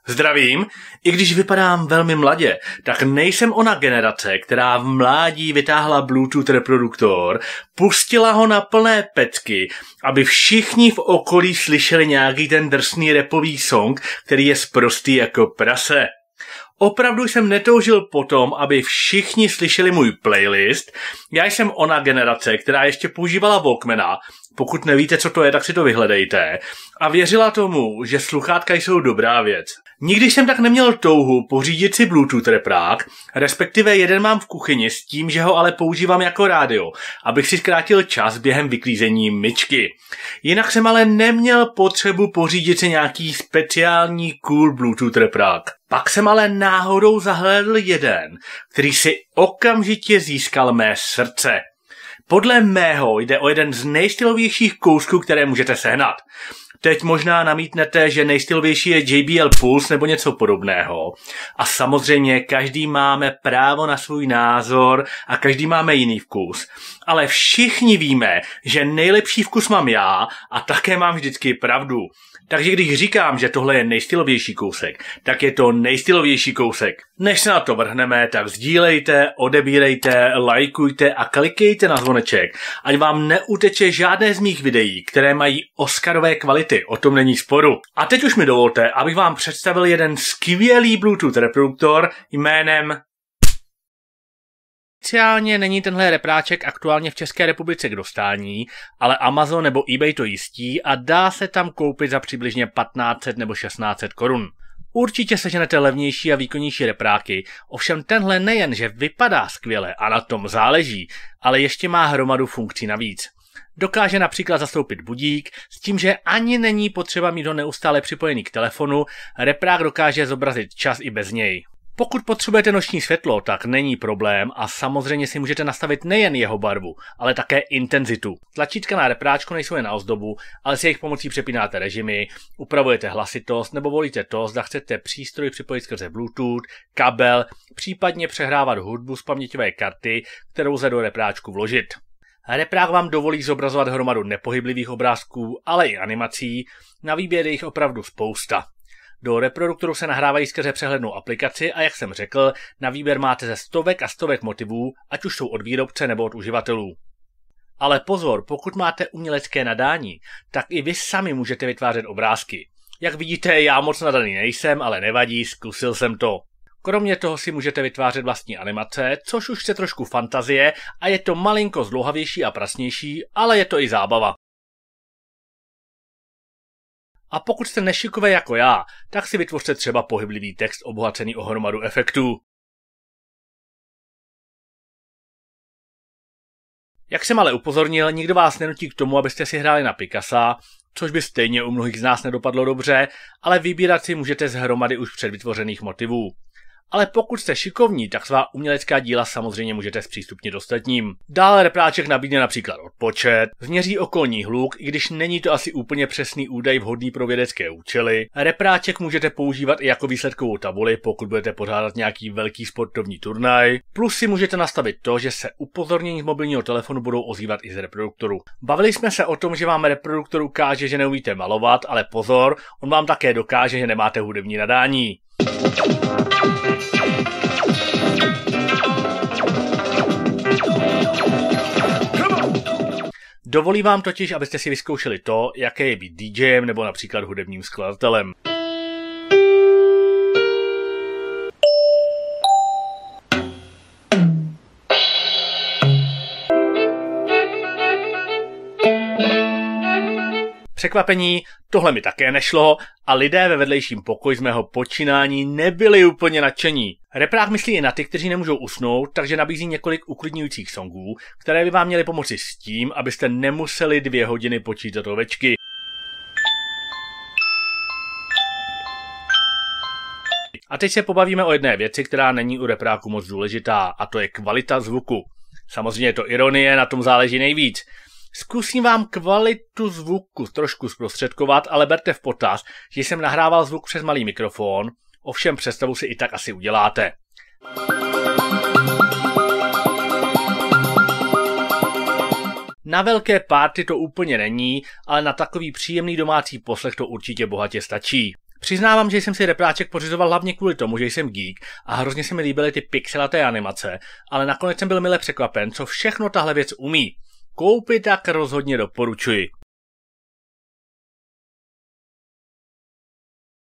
Zdravím, i když vypadám velmi mladě, tak nejsem ona generace, která v mládí vytáhla Bluetooth reproduktor, pustila ho na plné pecky, aby všichni v okolí slyšeli nějaký ten drsný rapový song, který je sprostý jako prase. Opravdu jsem netoužil potom, aby všichni slyšeli můj playlist. Já jsem ona generace, která ještě používala Walkmana. Pokud nevíte, co to je, tak si to vyhledejte. A věřila tomu, že sluchátka jsou dobrá věc. Nikdy jsem tak neměl touhu pořídit si Bluetooth reprák, respektive jeden mám v kuchyni s tím, že ho ale používám jako rádio, abych si zkrátil čas během vyklízení myčky. Jinak jsem ale neměl potřebu pořídit si nějaký speciální cool Bluetooth reprák. Pak jsem ale náhodou zahlédl jeden, který si okamžitě získal mé srdce. Podle mého jde o jeden z nejstylovějších kousků, které můžete sehnat. Teď možná namítnete, že nejstylovější je JBL Pulse nebo něco podobného. A samozřejmě každý máme právo na svůj názor a každý máme jiný vkus. Ale všichni víme, že nejlepší vkus mám já a také mám vždycky pravdu. Takže když říkám, že tohle je nejstylovější kousek, tak je to nejstylovější kousek. Než se na to vrhneme, tak sdílejte, odebírejte, lajkujte a klikejte na zvoneček, ať vám neuteče žádné z mých videí, které mají oscarové kvality, o tom není sporu. A teď už mi dovolte, abych vám představil jeden skvělý Bluetooth reproduktor jménem... Oficiálně není tenhle repráček aktuálně v České republice k dostání, ale Amazon nebo eBay to jistí a dá se tam koupit za přibližně 1500 nebo 1600 korun. Určitě seženete levnější a výkonnější repráky, ovšem tenhle nejen, že vypadá skvěle a na tom záleží, ale ještě má hromadu funkcí navíc. Dokáže například zastoupit budík, s tím, že ani není potřeba mít ho neustále připojený k telefonu, reprák dokáže zobrazit čas i bez něj. Pokud potřebujete noční světlo, tak není problém a samozřejmě si můžete nastavit nejen jeho barvu, ale také intenzitu. Tlačítka na repráčku nejsou jen na ozdobu, ale s jejich pomocí přepínáte režimy, upravujete hlasitost nebo volíte to, zda chcete přístroj připojit skrze Bluetooth, kabel, případně přehrávat hudbu z paměťové karty, kterou lze do repráčku vložit. Reprák vám dovolí zobrazovat hromadu nepohyblivých obrázků, ale i animací, na výběr je jich opravdu spousta. Do reproduktoru se nahrávají skrze přehlednou aplikaci a jak jsem řekl, na výběr máte ze stovek a stovek motivů, ať už jsou od výrobce nebo od uživatelů. Ale pozor, pokud máte umělecké nadání, tak i vy sami můžete vytvářet obrázky. Jak vidíte, já moc nadaný nejsem, ale nevadí, zkusil jsem to. Kromě toho si můžete vytvářet vlastní animace, což už chce trošku fantazie a je to malinko zdlouhavější a prasnější, ale je to i zábava. A pokud jste nešikové jako já, tak si vytvořte třeba pohyblivý text obohacený o hromadu efektů. Jak jsem ale upozornil, nikdo vás nenutí k tomu, abyste si hráli na Picasa, což by stejně u mnohých z nás nedopadlo dobře, ale vybírat si můžete z hromady už předvytvořených motivů. Ale pokud jste šikovní, tak svá umělecká díla samozřejmě můžete zpřístupnit ostatním. Dále repráček nabídne například odpočet, změří okolní hluk, i když není to asi úplně přesný údaj vhodný pro vědecké účely. Repráček můžete používat i jako výsledkovou tabuli, pokud budete pořádat nějaký velký sportovní turnaj. Plus si můžete nastavit to, že se upozornění z mobilního telefonu budou ozývat i z reproduktoru. Bavili jsme se o tom, že vám reproduktor ukáže, že neumíte malovat, ale pozor, on vám také dokáže, že nemáte hudební nadání. Dovolí vám totiž, abyste si vyzkoušeli to, jaké je být DJem nebo například hudebním skladatelem. Překvapení, tohle mi také nešlo a lidé ve vedlejším pokoji z mého počínání nebyli úplně nadšení. Reprák myslí i na ty, kteří nemůžou usnout, takže nabízí několik uklidňujících songů, které by vám měly pomoci s tím, abyste nemuseli 2 hodiny počítat ovečky. A teď se pobavíme o jedné věci, která není u repráku moc důležitá, a to je kvalita zvuku. Samozřejmě je to ironie, na tom záleží nejvíc. Zkusím vám kvalitu zvuku trošku zprostředkovat, ale berte v potaz, že jsem nahrával zvuk přes malý mikrofon, ovšem představu si i tak asi uděláte. Na velké party to úplně není, ale na takový příjemný domácí poslech to určitě bohatě stačí. Přiznávám, že jsem si repráček pořizoval hlavně kvůli tomu, že jsem geek a hrozně se mi líbily ty pixelaté animace, ale nakonec jsem byl mile překvapen, co všechno tahle věc umí. Koupit tak rozhodně doporučuji.